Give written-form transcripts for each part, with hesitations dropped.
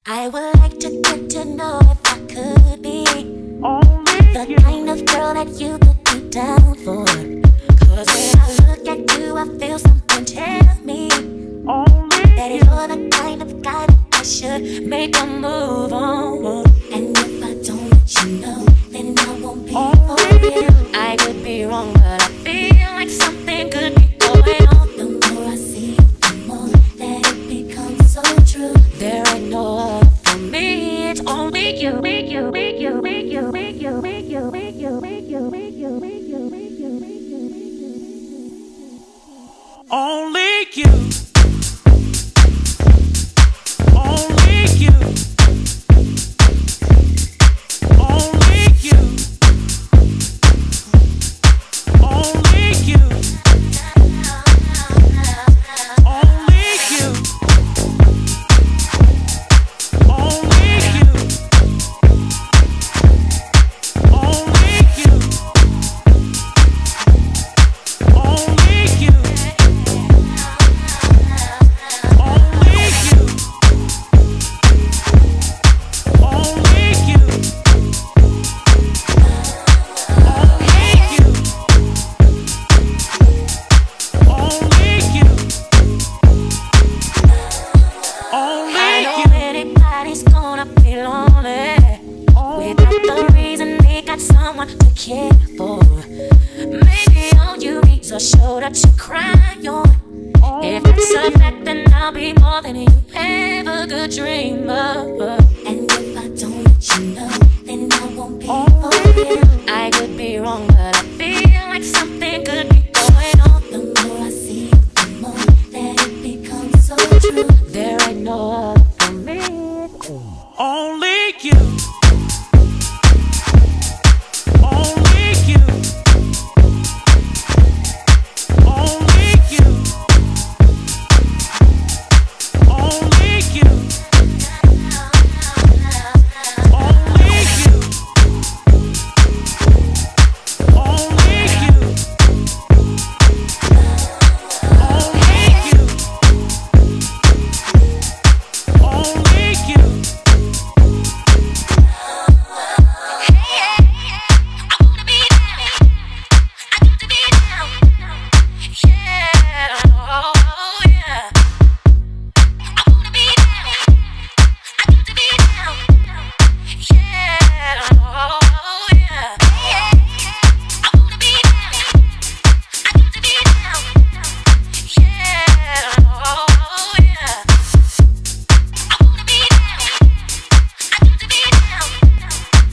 I would like to get to know if I could be the kind of girl that you could be down for. Cause when I look at you, I feel something tell me that you're the kind of guy that I should make a move on. And if I don't let you know, then I won't be for you. I could be wrong, but I feel like something could be going on. The more I see you, the more that it becomes so true. There ain't no other for me, it's only you. Only you. Only you. Only you. Only you. Only you. Only you. Only you. Only you. Someone to care for. Maybe all you need is a shoulder to cry on. If it's a fact, then I'll be more than you ever could dream of. And if I don't let you know, then I won't be for you. I could be wrong, but I feel like something could be going on. The more I see you, the more that it becomes so true. There ain't no other for me. Only you.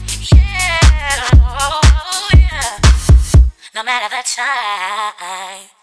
No matter the time.